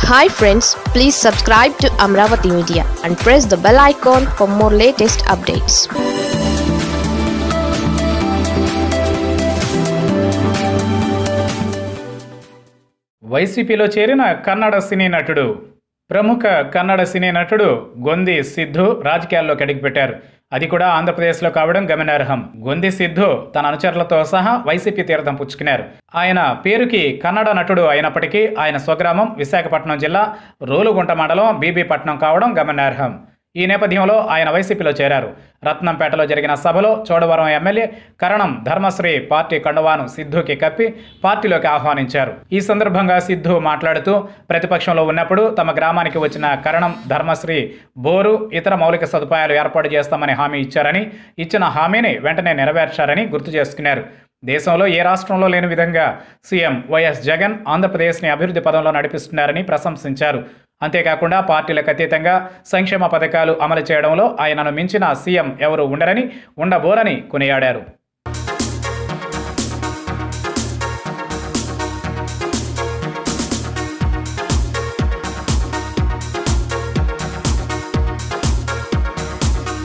Hi friends, please subscribe to Amaravathi Media and press the bell icon for more latest updates. వైసీపీలో చేరిన కన్నడ సినీ నటుడు. ప్రముఖ కన్నడ సినీ నటుడు గొంది సిద్ధు రాజకీయాల్లోకి అడుగుపెట్టారు. అది కూడా ఆంధ్రప్రదేశ్లో కావడం గమనార్హం. గొంది సిద్ధు తన అనుచరులతో సహా వైసీపీ తీర్థం పుచ్చుకున్నారు. ఆయన పేరుకి కన్నడ నటుడు అయినప్పటికీ ఆయన స్వగ్రామం విశాఖపట్నం జిల్లా రోలుగుంట మండలం బీబీపట్నం కావడం గమనార్హం. ఈ నేపథ్యంలో ఆయన వైసీపీలో చేరారు. రత్నంపేటలో జరిగిన సభలో చోడవరం ఎమ్మెల్యే కరణం ధర్మశ్రీ పార్టీ కండువాను సిద్ధుకి కప్పి పార్టీలోకి ఆహ్వానించారు. ఈ సందర్భంగా సిద్ధు మాట్లాడుతూ ప్రతిపక్షంలో ఉన్నప్పుడు తమ గ్రామానికి వచ్చిన కరణం ధర్మశ్రీ బోరు ఇతర మౌలిక సదుపాయాలు ఏర్పాటు చేస్తామని హామీ ఇచ్చారని, ఇచ్చిన హామీని వెంటనే నెరవేర్చారని గుర్తు చేసుకున్నారు. దేశంలో ఏ రాష్ట్రంలో లేని విధంగా సీఎం వైఎస్ జగన్ ఆంధ్రప్రదేశ్ని అభివృద్ధి పదంలో నడిపిస్తున్నారని ప్రశంసించారు. అంతేకాకుండా పార్టీలకు అతీతంగా సంక్షేమ పథకాలు అమలు చేయడంలో ఆయనను మించిన సీఎం ఎవరూ ఉండరని, ఉండబోరని కొనియాడారు.